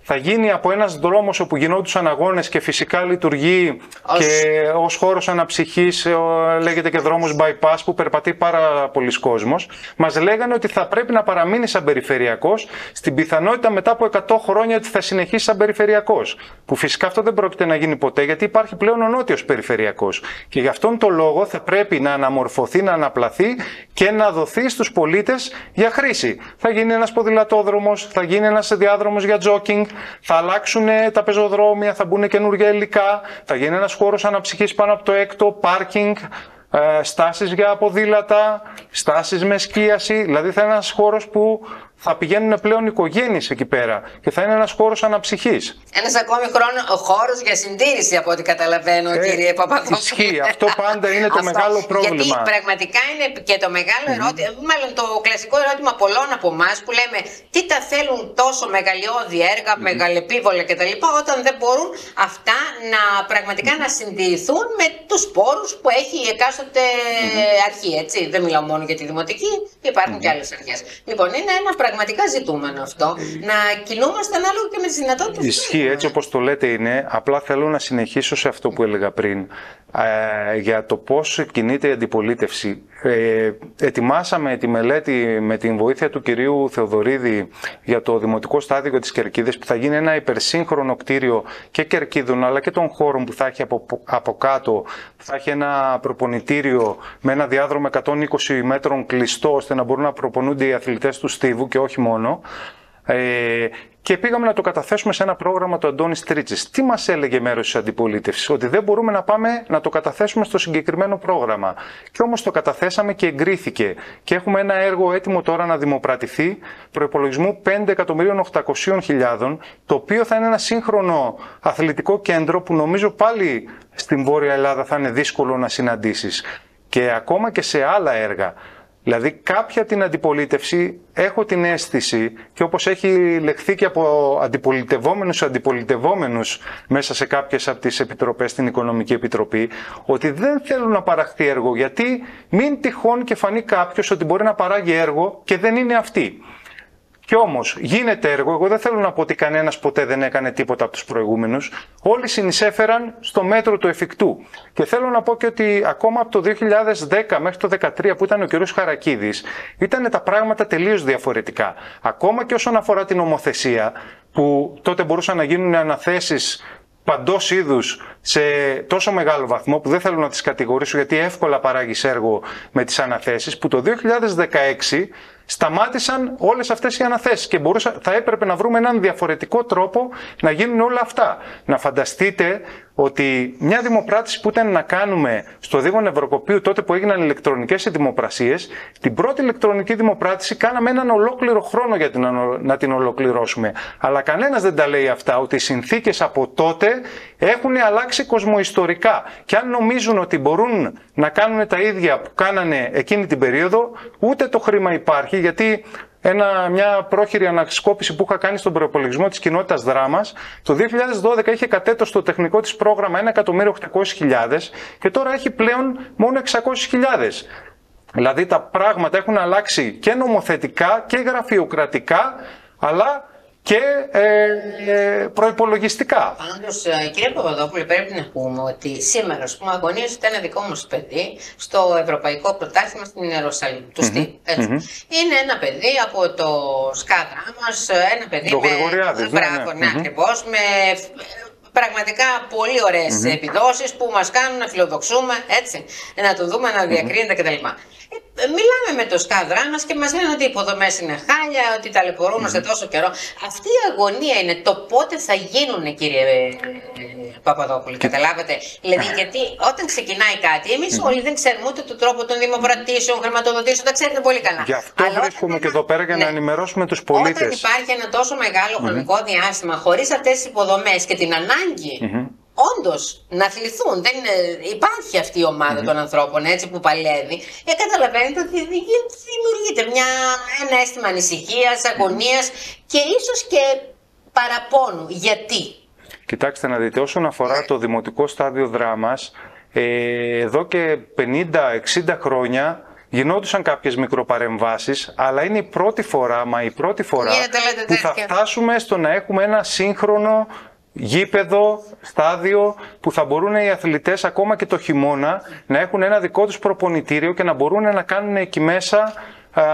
[SPEAKER 2] θα γίνει από ένας δρόμος όπου γινόντουσαν αγώνες και φυσικά λειτουργεί ως... και ως χώρος αναψυχής, λέγεται και δρόμος bypass που περπατεί πάρα πολλοί κόσμος. Μας λέγανε ότι θα πρέπει να παραμείνει σαν περιφερειακός, στην πιθανότητα μετά από εκατό χρόνια ότι θα συνεχίσει σαν περιφερειακός. Που φυσικά αυτό δεν πρόκειται να γίνει ποτέ, γιατί υπάρχει πλέον ο νότιος περιφερειακός. Και γι' αυτόν τον λόγο θα πρέπει να αναμορφωθεί, να αναπλαθεί και να δοθεί στους πολίτες για χρήση. Θα γίνει ένας ποδηλατόδρομος, θα γίνει ένας διάδρομος για τζόκινγκ, θα αλλάξουν τα πεζοδρόμια, θα μπουν καινούργια υλικά, θα γίνει ένας χώρος αναψυχής πάνω από το έκτο, πάρκινγκ, στάσεις για ποδήλατα, στάσεις με σκίαση, δηλαδή θα είναι ένας χώρος που θα πηγαίνουν πλέον οικογένειες εκεί πέρα και θα είναι ένας χώρος αναψυχής.
[SPEAKER 1] Ένας ακόμη χρόνο, χώρος για συντήρηση από ό,τι καταλαβαίνω, ε, κύριε Παπαδόπουλο.
[SPEAKER 2] Ισχύει, αυτό πάντα είναι το αυτό, μεγάλο πρόβλημα.
[SPEAKER 1] Γιατί πραγματικά είναι και το μεγάλο mm-hmm. ερώτημα, μάλλον το κλασικό ερώτημα πολλών από εμάς που λέμε τι τα θέλουν τόσο μεγαλειώδη έργα, mm-hmm. μεγαλεπίβολα κτλ. Όταν δεν μπορούν αυτά να πραγματικά mm-hmm. να συντηρηθούν με τους πόρους που έχει η εκάστοτε mm-hmm. αρχή. Έτσι. Δεν μιλάω μόνο για τη δημοτική, υπάρχουν mm-hmm. και άλλες αρχές. Λοιπόν, είναι ένα πραγματικά ζητούμενο αυτό, να κινούμαστε ανάλογα και με τις δυνατότητες.
[SPEAKER 2] Ισχύει, έτσι όπως το λέτε είναι. Απλά θέλω να συνεχίσω σε αυτό που έλεγα πριν ε, για το πώς κινείται η αντιπολίτευση. Ε, ετοιμάσαμε τη μελέτη με την βοήθεια του κυρίου Θεοδωρίδη για το Δημοτικό Στάδιο της Κερκίδας, που θα γίνει ένα υπερσύγχρονο κτίριο και Κερκίδων αλλά και των χώρων που θα έχει από, από κάτω, που θα έχει ένα προπονητήριο με ένα διάδρομο εκατόν είκοσι μέτρων κλειστό, ώστε να μπορούν να προπονούνται οι αθλητές του Στίβου και όχι μόνο. Ε, και πήγαμε να το καταθέσουμε σε ένα πρόγραμμα του Αντώνη Τρίτσης. Τι μας έλεγε μέρος της αντιπολίτευσης? Ότι δεν μπορούμε να πάμε να το καταθέσουμε στο συγκεκριμένο πρόγραμμα. Και όμως το καταθέσαμε και εγκρίθηκε. Και έχουμε ένα έργο έτοιμο τώρα να δημοπρατηθεί, προϋπολογισμού πέντε εκατομμυρίων οκτακόσιες χιλιάδες, το οποίο θα είναι ένα σύγχρονο αθλητικό κέντρο που νομίζω πάλι στην Βόρεια Ελλάδα θα είναι δύσκολο να συναντήσεις. Και ακόμα και σε άλλα έργα. Δηλαδή κάποια την αντιπολίτευση έχω την αίσθηση, και όπως έχει λεχθεί και από αντιπολιτευόμενους αντιπολιτευόμενους μέσα σε κάποιες από τις επιτροπές, στην Οικονομική Επιτροπή, ότι δεν θέλουν να παραχθεί έργο, γιατί μην τυχόν και φανεί κάποιος ότι μπορεί να παράγει έργο και δεν είναι αυτή. Κι όμως γίνεται έργο, εγώ δεν θέλω να πω ότι κανένας ποτέ δεν έκανε τίποτα από τους προηγούμενους, όλοι συνεισέφεραν στο μέτρο του εφικτού. Και θέλω να πω και ότι ακόμα από το δύο χιλιάδες δέκα μέχρι το δύο χιλιάδες δεκατρία που ήταν ο κ. Χαρακίδης, ήταν τα πράγματα τελείως διαφορετικά. Ακόμα και όσον αφορά την νομοθεσία, που τότε μπορούσαν να γίνουν αναθέσεις παντός είδους σε τόσο μεγάλο βαθμό που δεν θέλω να τις κατηγορήσω, γιατί εύκολα παράγεις έργο με τις αναθέσεις, που το δύο χιλιάδες δεκαέξι σταμάτησαν όλες αυτές οι αναθέσεις και μπορούσα, θα έπρεπε να βρούμε έναν διαφορετικό τρόπο να γίνουν όλα αυτά. Να φανταστείτε ότι μια δημοπράτηση που ήταν να κάνουμε στο Δήμο Νευροκοπείου, τότε που έγιναν ηλεκτρονικές δημοπρασίες, την πρώτη ηλεκτρονική δημοπράτηση κάναμε έναν ολόκληρο χρόνο για την, να την ολοκληρώσουμε. Αλλά κανένας δεν τα λέει αυτά, ότι οι συνθήκες από τότε έχουν αλλάξει κοσμοϊστορικά. Και αν νομίζουν ότι μπορούν να κάνουν τα ίδια που κάνανε εκείνη την περίοδο, ούτε το χρήμα υπάρχει, γιατί ένα, μια πρόχειρη ανασκόπηση που είχα κάνει στον προϋπολογισμό της κοινότητας Δράμας, το δύο χιλιάδες δώδεκα είχε κατέτος στο τεχνικό της πρόγραμμα ένα εκατομμύριο οκτακόσιες χιλιάδες και τώρα έχει πλέον μόνο εξακόσιες χιλιάδες. Δηλαδή τα πράγματα έχουν αλλάξει και νομοθετικά και γραφειοκρατικά, αλλά και ε, ε, προϋπολογιστικά.
[SPEAKER 1] Πάντως, κύριε Παπαδόπουλε, πρέπει να πούμε ότι σήμερα, ας πούμε, αγωνίζεται ένα δικό μας παιδί στο Ευρωπαϊκό Πρωτάθλημα στην Ιερουσαλήμ, του mm-hmm. έτσι. Mm-hmm. Είναι ένα παιδί από το ΣΚΑ μας, ένα παιδί
[SPEAKER 2] το
[SPEAKER 1] με...
[SPEAKER 2] Γρηγοριάδης,
[SPEAKER 1] Μπράβο, ναι, ναι, mm-hmm. ακριβώς, με πραγματικά πολύ ωραίες mm-hmm. επιδόσεις που μας κάνουν να φιλοδοξούμε, έτσι, να το δούμε, να διακρίνεται mm-hmm. κτλ. Μιλάμε με το ΣΚΑ Δράμας και μας λένε ότι οι υποδομές είναι χάλια, ότι ταλαιπωρούμαστε mm-hmm. τόσο καιρό. Αυτή η αγωνία είναι το πότε θα γίνουν, κύριε Παπαδόπουλε, καταλάβατε. Δηλαδή, γιατί όταν ξεκινάει κάτι, εμείς mm-hmm. όλοι δεν ξέρουμε ούτε τον τρόπο των δημοπρατήσεων, χρηματοδοτήσεων, τα ξέρετε πολύ καλά.
[SPEAKER 2] Γι' αυτό αλλά βρίσκομαι και εδώ πέρα για ναι. να ενημερώσουμε τους πολίτες. Όταν υπάρχει ένα τόσο μεγάλο χρονικό mm-hmm. διάστημα χωρίς αυτές τις υποδομές και την ανάγκη. Mm-hmm. Όντως να θλιθούν. Δεν είναι, υπάρχει αυτή η ομάδα mm-hmm. των ανθρώπων έτσι, που παλεύει. Ε, καταλαβαίνετε ότι δημιουργείται μια, ένα αίσθημα ανησυχίας, αγωνίας και ίσως και παραπόνου. Γιατί? Κοιτάξτε να δείτε, όσον αφορά το Δημοτικό Στάδιο Δράμας, ε, εδώ και πενήντα εξήντα χρόνια γινόντουσαν κάποιες μικροπαρεμβάσεις, αλλά είναι η πρώτη φορά, μα η πρώτη φορά
[SPEAKER 1] yeah,
[SPEAKER 2] που θα φτάσουμε στο να έχουμε ένα σύγχρονο γήπεδο, στάδιο που θα μπορούν οι αθλητές ακόμα και το χειμώνα να έχουν ένα δικό τους προπονητήριο και να μπορούν να κάνουν εκεί μέσα α,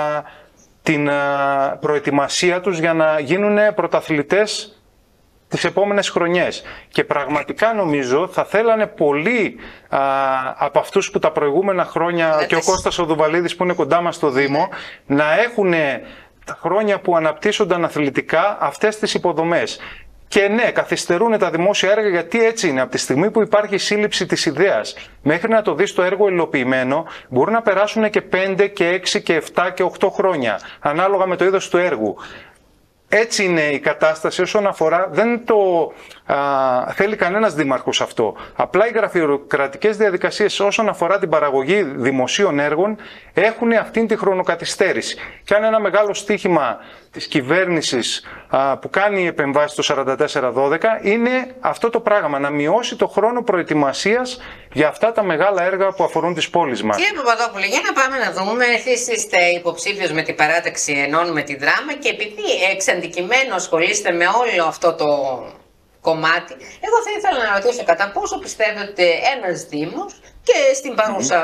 [SPEAKER 2] την α, προετοιμασία τους για να γίνουν πρωταθλητές τις επόμενες χρονιές. Και πραγματικά νομίζω θα θέλανε πολλοί α, από αυτούς που τα προηγούμενα χρόνια και ο Κώστας ο Δουβαλίδης που είναι κοντά μας στο Δήμο να έχουν τα χρόνια που αναπτύσσονταν αθλητικά αυτές τις υποδομές. Και ναι, καθυστερούν τα δημόσια έργα γιατί έτσι είναι. Από τη στιγμή που υπάρχει η σύλληψη της ιδέας μέχρι να το δεις το έργο υλοποιημένο, μπορούν να περάσουν και πέντε και έξι και επτά και οκτώ χρόνια, ανάλογα με το είδος του έργου. Έτσι είναι η κατάσταση όσον αφορά, δεν το α, θέλει κανένας δήμαρχος αυτό. Απλά οι γραφειοκρατικές διαδικασίες όσον αφορά την παραγωγή δημοσίων έργων έχουν αυτήν τη χρονοκαθυστέρηση. Και αν ένα μεγάλο στοίχημα της κυβέρνησης α, που κάνει επεμβάσεις το σαράντα τέσσερα δώδεκα είναι αυτό το πράγμα, να μειώσει το χρόνο προετοιμασίας για αυτά τα μεγάλα έργα που αφορούν τις πόλεις μας.
[SPEAKER 1] Κύριε Παπαδόπουλε, για να πάμε να δούμε, εσείς είστε υποψήφιος με την παράταξη Ενώνουμε τη Δράμα και επειδή εξ αντικειμένου ασχολείστε με όλο αυτό το κομμάτι, εγώ θα ήθελα να ρωτήσω κατά πόσο πιστεύετε ένας Δήμος και στην παρούσα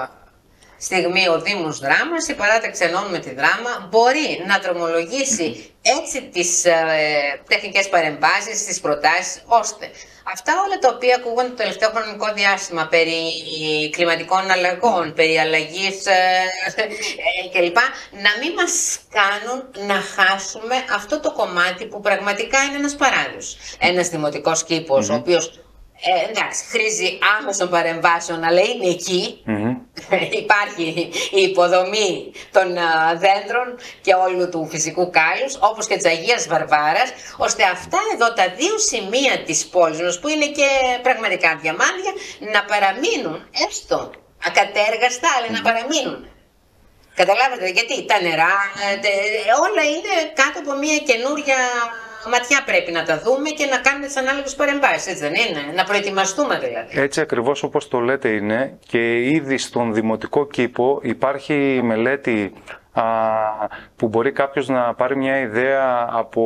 [SPEAKER 1] στιγμή ο Δήμος Δράμας, η παράταξη Ενώνουμε τη Δράμα, μπορεί να δρομολογήσει έτσι τις ε, τεχνικές παρεμβάσεις, τις προτάσεις, ώστε αυτά όλα τα οποία ακούγονται το τελευταίο χρονικό διάστημα περί κλιματικών αλλαγών, περί αλλαγής ε, ε, κλπ. Να μην μας κάνουν να χάσουμε αυτό το κομμάτι που πραγματικά είναι ένας παράδεισος. Ένας δημοτικός κήπος, mm-hmm. ο οποίος Ε, εντάξει, χρήζει άμεσων παρεμβάσεων, αλλά είναι εκεί. Mm-hmm. Υπάρχει η υποδομή των α, δέντρων και όλου του φυσικού κάλους, όπως και της Αγίας Βαρβάρας, ώστε αυτά εδώ τα δύο σημεία της πόλης μας, που είναι και πραγματικά διαμάντια, να παραμείνουν έστω ακατέργαστα, αλλά mm-hmm. να παραμείνουν. Καταλάβατε, γιατί τα νερά, τε, όλα είναι κάτω από μια καινούρια ματιά, πρέπει να τα δούμε και να κάνουμε τις ανάλογες παρεμβάσεις, έτσι δεν είναι? Να προετοιμαστούμε δηλαδή. Έτσι
[SPEAKER 2] ακριβώς όπως το λέτε είναι, και ήδη στον Δημοτικό Κήπο υπάρχει μελέτη α, που μπορεί κάποιος να πάρει μια ιδέα από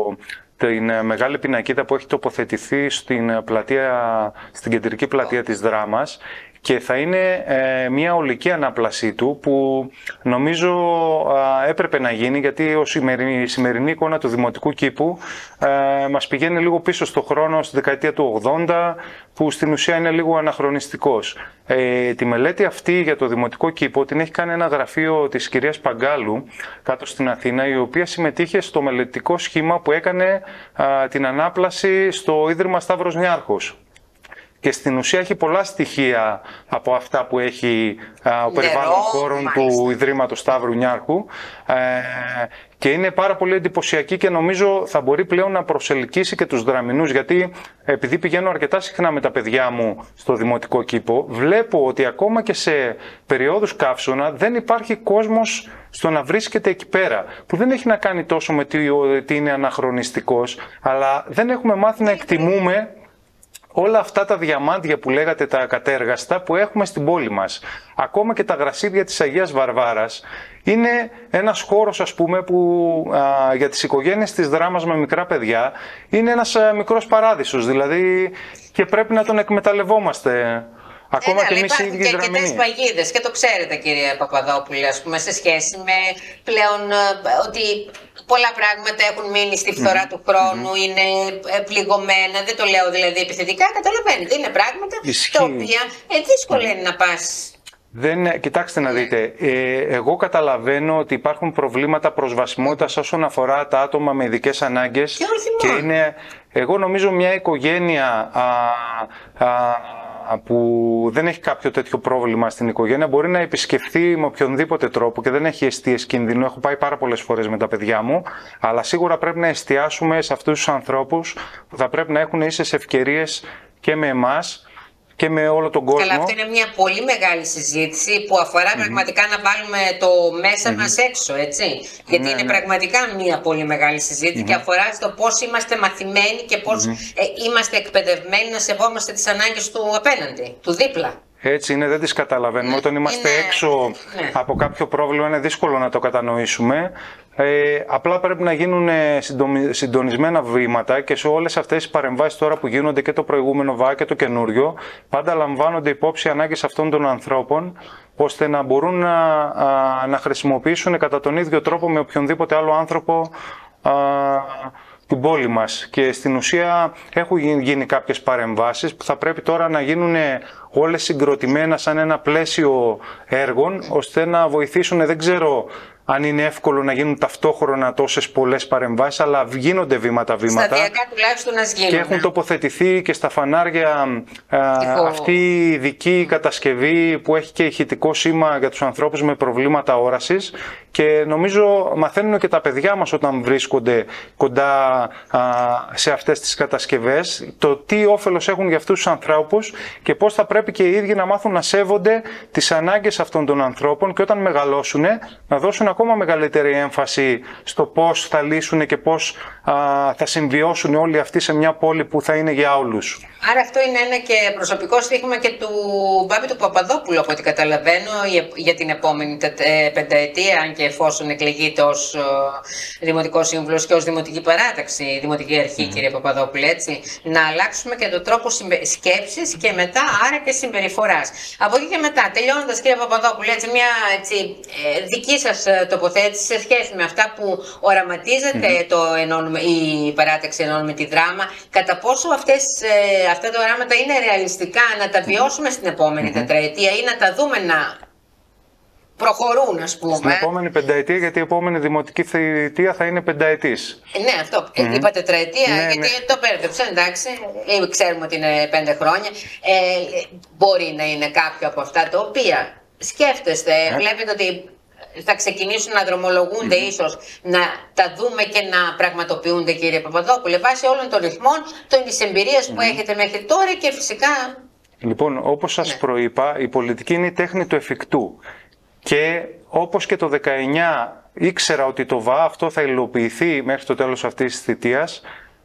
[SPEAKER 2] την μεγάλη πινακίδα που έχει τοποθετηθεί στην, πλατεία, στην κεντρική πλατεία της Δράμας. Και θα είναι ε, μια ολική ανάπλασή του που νομίζω ε, έπρεπε να γίνει, γιατί ο σημερινή, η σημερινή εικόνα του Δημοτικού Κήπου ε, μας πηγαίνει λίγο πίσω στο χρόνο, στη δεκαετία του ογδόντα, που στην ουσία είναι λίγο αναχρονιστικός. Ε, τη μελέτη αυτή για το Δημοτικό Κήπο την έχει κάνει ένα γραφείο της κυρίας Παγκάλου κάτω στην Αθήνα, η οποία συμμετείχε στο μελετικό σχήμα που έκανε ε, την ανάπλαση στο Ίδρυμα Σταύρος Νιάρχος. Και στην ουσία έχει πολλά στοιχεία από αυτά που έχει α, ο περιβάλλον χώρων του Ιδρύματος Σταύρου Νιάρχου ε, και είναι πάρα πολύ εντυπωσιακή και νομίζω θα μπορεί πλέον να προσελκύσει και τους Δραμηνούς, γιατί επειδή πηγαίνω αρκετά συχνά με τα παιδιά μου στο Δημοτικό Κήπο, βλέπω ότι ακόμα και σε περιόδους καύσωνα δεν υπάρχει κόσμος στο να βρίσκεται εκεί πέρα, που δεν έχει να κάνει τόσο με τι είναι αναχρονιστικός, αλλά δεν έχουμε μάθει να εκτιμούμε όλα αυτά τα διαμάντια που λέγατε, τα κατέργαστα που έχουμε στην πόλη μας. Ακόμα και τα γρασίδια της Αγίας Βαρβάρας είναι ένας χώρος, ας πούμε, που α, για τις οικογένειες της Δράμας με μικρά παιδιά είναι ένας α, μικρός παράδεισος, δηλαδή, και πρέπει να τον εκμεταλλευόμαστε. Ακόμα
[SPEAKER 1] ε,
[SPEAKER 2] και εμείς οι ίδιοι
[SPEAKER 1] και αρκετές παγίδες, και το ξέρετε κύριε Παπαδόπουλε, ας πούμε, σε σχέση με πλέον ότι πολλά πράγματα έχουν μείνει στη φθορά mm-hmm. του χρόνου, mm-hmm. είναι πληγωμένα, δεν το λέω δηλαδή επιθετικά, καταλαβαίνετε, είναι πράγματα
[SPEAKER 2] Ισχύει.
[SPEAKER 1] τα οποία ε, δύσκολο είναι να πας.
[SPEAKER 2] Δεν, κοιτάξτε να δείτε, ε, εγώ καταλαβαίνω ότι υπάρχουν προβλήματα προσβασιμότητας όσον αφορά τα άτομα με ειδικές ανάγκες
[SPEAKER 1] και, όχι
[SPEAKER 2] και είναι, εγώ νομίζω, μια οικογένεια α, α, που δεν έχει κάποιο τέτοιο πρόβλημα στην οικογένεια μπορεί να επισκεφθεί με οποιονδήποτε τρόπο και δεν έχει εστίες κινδύνου. Έχω πάει πάρα πολλές φορές με τα παιδιά μου, αλλά σίγουρα πρέπει να εστιάσουμε σε αυτούς τους ανθρώπους που θα πρέπει να έχουν ίσες ευκαιρίες και με εμάς και με όλο τον κόσμο.
[SPEAKER 1] Καλά, αυτή είναι μια πολύ μεγάλη συζήτηση που αφορά mm-hmm. πραγματικά να βάλουμε το μέσα mm-hmm. μας έξω, έτσι. Γιατί ναι, είναι ναι. πραγματικά μια πολύ μεγάλη συζήτηση mm-hmm. και αφορά στο πώς είμαστε μαθημένοι και πώς mm-hmm. ε, είμαστε εκπαιδευμένοι να σεβόμαστε τις ανάγκες του απέναντι, του δίπλα.
[SPEAKER 2] Έτσι είναι, δεν τις καταλαβαίνουμε. Ναι, όταν είμαστε είναι... έξω ναι. από κάποιο πρόβλημα είναι δύσκολο να το κατανοήσουμε. Ε, απλά πρέπει να γίνουν συντονισμένα βήματα και σε όλες αυτές τις παρεμβάσεις τώρα που γίνονται και το προηγούμενο ΒΑ και το καινούριο, πάντα λαμβάνονται υπόψη οι ανάγκες αυτών των ανθρώπων, ώστε να μπορούν να, α, να χρησιμοποιήσουν κατά τον ίδιο τρόπο με οποιονδήποτε άλλο άνθρωπο α, την πόλη μας. Και στην ουσία έχουν γίνει κάποιες παρεμβάσεις που θα πρέπει τώρα να γίνουν όλες συγκροτημένα σαν ένα πλαίσιο έργων, ώστε να βοηθήσουν, δεν ξέρω αν είναι εύκολο να γίνουν ταυτόχρονα τόσες πολλές παρεμβάσεις, αλλά γίνονται βήματα-βήματα.
[SPEAKER 1] Σταδιακά τουλάχιστον να γίνουν.
[SPEAKER 2] Και έχουν τοποθετηθεί και στα φανάρια α, αυτή η ειδική κατασκευή που έχει και ηχητικό σήμα για τους ανθρώπους με προβλήματα όρασης. Και νομίζω μαθαίνουν και τα παιδιά μας όταν βρίσκονται κοντά α, σε αυτές τις κατασκευές το τι όφελος έχουν για αυτούς τους ανθρώπους και πώς θα πρέπει και οι ίδιοι να μάθουν να σέβονται τις ανάγκες αυτών των ανθρώπων και όταν μεγαλώσουν να δώσουν ακόμα μεγαλύτερη έμφαση στο πώς θα λύσουν και πώς α, θα συμβιώσουν όλοι αυτοί σε μια πόλη που θα είναι για όλους.
[SPEAKER 1] Άρα αυτό είναι ένα και προσωπικό στοίχημα και του Μπάμπη του Παπαδόπουλου, από ό,τι καταλαβαίνω, για την επόμενη πενταετία, αν και εφόσον εκλεγείται ως Δημοτικός Σύμβουλος και ως Δημοτική Παράταξη, Δημοτική Αρχή, mm. κύριε Παπαδόπουλου, έτσι, να αλλάξουμε και τον τρόπο σκέψης και μετά άρα και συμπεριφοράς. Από εκεί και μετά, τελειώνοντας, κύριε Παπαδόπουλου, έτσι, μια έτσι, δική σας τοποθέτηση σε σχέση με αυτά που οραματίζεται mm. το ενώνουμε, η Παράταξη Ενώνουμε τη Δράμα, κατά πόσο αυτές αυτά τα οράματα είναι ρεαλιστικά να τα βιώσουμε στην επόμενη mm-hmm. τετραετία ή να τα δούμε να προχωρούν, ας πούμε.
[SPEAKER 2] Στην επόμενη πενταετία, γιατί η επόμενη δημοτική θητεία θα είναι πενταετής.
[SPEAKER 1] Ναι, αυτό. Mm-hmm. Είπα τετραετία, ναι, γιατί ναι. το πέρδεψα, εντάξει. Ξέρουμε ότι είναι πέντε χρόνια. Ε, μπορεί να είναι κάποιο από αυτά τα οποία σκέφτεστε. Yeah. Βλέπετε ότι θα ξεκινήσουν να δρομολογούνται mm-hmm. ίσως, να τα δούμε και να πραγματοποιούνται, κύριε Παπαδόπουλε, βάσει όλων των ρυθμών, της εμπειρίας mm-hmm. που έχετε μέχρι τώρα και φυσικά...
[SPEAKER 2] Λοιπόν, όπως σας ναι. προείπα, η πολιτική είναι η τέχνη του εφικτού. Και όπως και το δεκαεννιά ήξερα ότι το ΒΑ αυτό θα υλοποιηθεί μέχρι το τέλος αυτής της θητείας,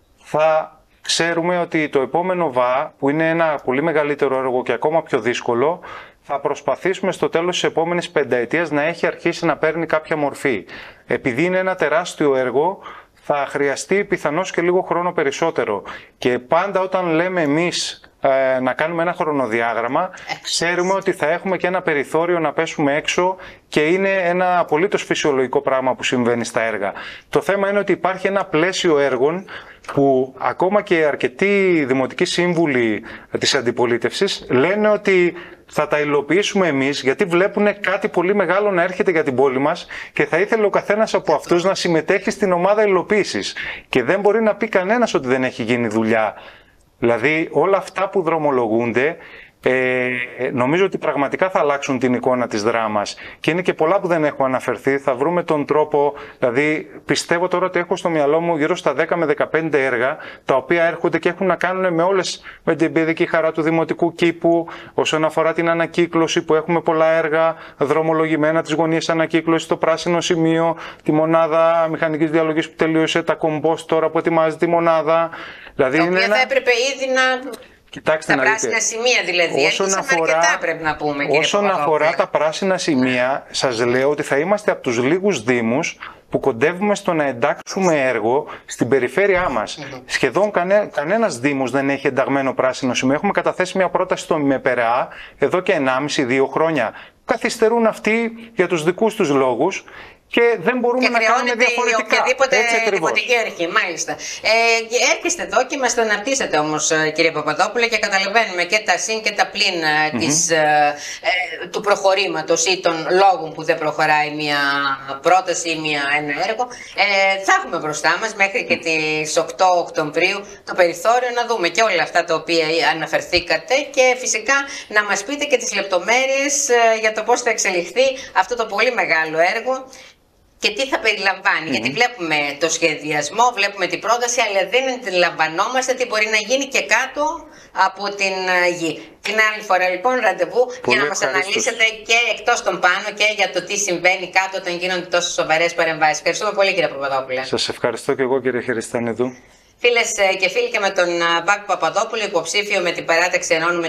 [SPEAKER 2] θα ξέρουμε ότι το επόμενο ΒΑ, που είναι ένα πολύ μεγαλύτερο έργο και ακόμα πιο δύσκολο, θα προσπαθήσουμε στο τέλος της επόμενης πενταετίας να έχει αρχίσει να παίρνει κάποια μορφή. Επειδή είναι ένα τεράστιο έργο, θα χρειαστεί πιθανώς και λίγο χρόνο περισσότερο. Και πάντα όταν λέμε εμείς ε, να κάνουμε ένα χρονοδιάγραμμα, ξέρουμε ότι θα έχουμε και ένα περιθώριο να πέσουμε έξω και είναι ένα απολύτως φυσιολογικό πράγμα που συμβαίνει στα έργα. Το θέμα είναι ότι υπάρχει ένα πλαίσιο έργων που ακόμα και αρκετοί δημοτικοί σύμβουλοι της αντιπολίτευσης λένε ότι θα τα υλοποιήσουμε εμείς, γιατί βλέπουν κάτι πολύ μεγάλο να έρχεται για την πόλη μας και θα ήθελε ο καθένας από αυτούς να συμμετέχει στην ομάδα υλοποίησης. Και δεν μπορεί να πει κανένας ότι δεν έχει γίνει δουλειά. Δηλαδή όλα αυτά που δρομολογούνται, Ε, νομίζω ότι πραγματικά θα αλλάξουν την εικόνα της δράμας και είναι και πολλά που δεν έχω αναφερθεί. Θα βρούμε τον τρόπο, δηλαδή πιστεύω τώρα ότι έχω στο μυαλό μου γύρω στα δέκα με δεκαπέντε έργα τα οποία έρχονται και έχουν να κάνουν με όλες, με την παιδική χαρά του δημοτικού κήπου, όσον αφορά την ανακύκλωση που έχουμε πολλά έργα δρομολογημένα, τις γωνίες ανακύκλωσης, το πράσινο σημείο, τη μονάδα μηχανικής διαλογής που τελείωσε, τα κομπόστ τώρα που ετοιμάζεται η μονάδα. Δηλαδή
[SPEAKER 1] τα οποία ένα... θα έπρεπε ήδη να...
[SPEAKER 2] Κοιτάξτε,
[SPEAKER 1] τα πράσινα δείτε. σημεία δηλαδή, όσον αφορά, αρκετά πρέπει να πούμε.
[SPEAKER 2] Όσον αφορά τα πράσινα σημεία, σας λέω ότι θα είμαστε από τους λίγους δήμους που κοντεύουμε στο να εντάξουμε έργο στην περιφέρειά μας. Mm-hmm. Σχεδόν κανέ, κανένας δήμος δεν έχει ενταγμένο πράσινο σημείο. Έχουμε καταθέσει μια πρόταση στο ΜΕΠΕΡΑ εδώ και ενάμιση δύο χρόνια. Καθυστερούν αυτοί για τους δικούς τους λόγους. Και δεν μπορούμε
[SPEAKER 1] και
[SPEAKER 2] να κάνουμε διαφορετικά.
[SPEAKER 1] Οποιαδήποτε δημοτική αρχή, μάλιστα. Ε, έρχεστε εδώ και μας το αναπτύσσετε όμως, κύριε Παπαδόπουλε, και καταλαβαίνουμε και τα συν και τα πλην mm-hmm. της, ε, ε, του προχωρήματος ή των λόγων που δεν προχωράει μια πρόταση ή μια, ένα έργο. Ε, θα έχουμε μπροστά μας μέχρι και τις οκτώ Οκτωβρίου το περιθώριο να δούμε και όλα αυτά τα οποία αναφερθήκατε και φυσικά να μας πείτε και τις λεπτομέρειες ε, για το πώς θα εξελιχθεί αυτό το πολύ μεγάλο έργο. Και τι θα περιλαμβάνει, mm-hmm. γιατί βλέπουμε το σχεδιασμό, βλέπουμε την πρόταση, αλλά δεν αντιλαμβανόμαστε τι μπορεί να γίνει και κάτω από την γη. Την άλλη φορά λοιπόν ραντεβού πολύ για να μας αναλύσετε και εκτός των πάνω και για το τι συμβαίνει κάτω όταν γίνονται τόσο σοβαρές παρεμβάσεις. Ευχαριστούμε πολύ, κύριε Παπαδόπουλε.
[SPEAKER 2] Σας ευχαριστώ και εγώ, κύριε Χεριστανιδού.
[SPEAKER 1] Φίλες και φίλοι, και με τον Μπάκη Παπαδόπουλο, υποψήφιο με την Παράταξη Ενώνουμε τη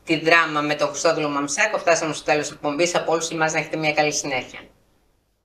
[SPEAKER 1] τη δράμα με τον Χριστόδουλο Μαμψάκο. Φτάσαμε στο τέλος της εκπομπής. Από όλους εμάς να έχετε μια καλή συνέχεια.